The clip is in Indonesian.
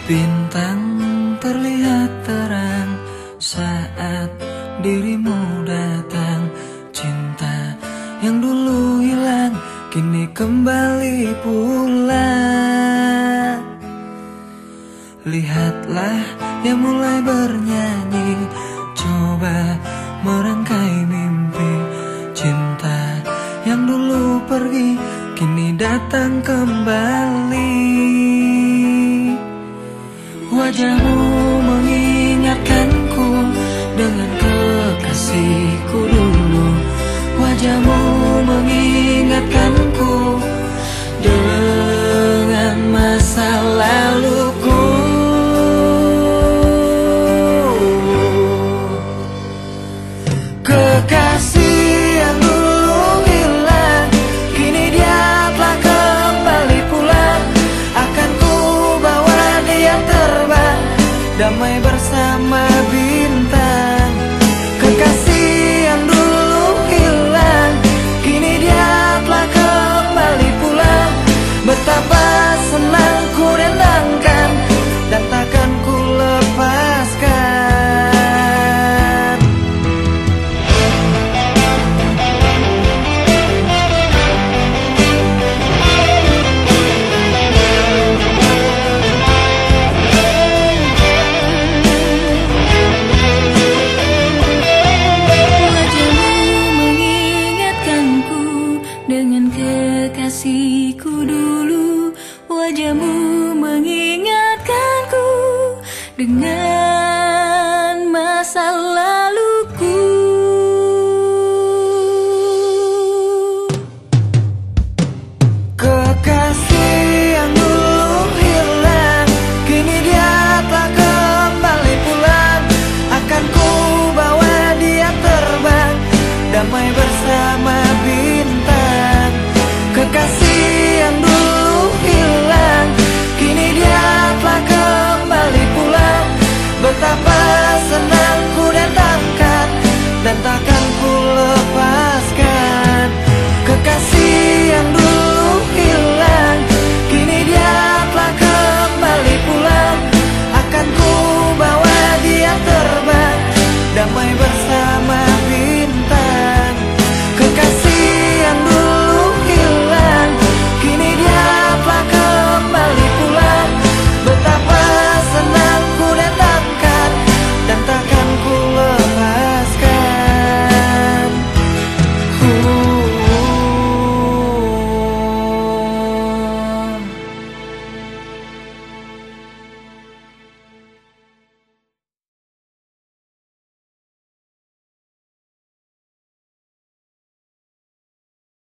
Bintang terlihat terang saat dirimu datang. Cinta yang dulu hilang kini kembali pula. Lihatlah yang mulai bernyanyi, coba merangkai mimpi. Cinta yang dulu pergi kini datang kembali. Wajahmu mengingatkanku dengan kekasihku dulu. Wajahmu mengingatkanku dengan masa laluku. Kekasih yang dulu hilang kini dia telah kembali pulang. Akan ku bawa dia terbang damai bersama bintang. Kekasih yang dulu hilang kini dia telah kembali pulang. Betapa senang ku rendangkan dan takkan ku lepaskan. Dengan kekasihku dulu, wajahmu mengingatkanku dengan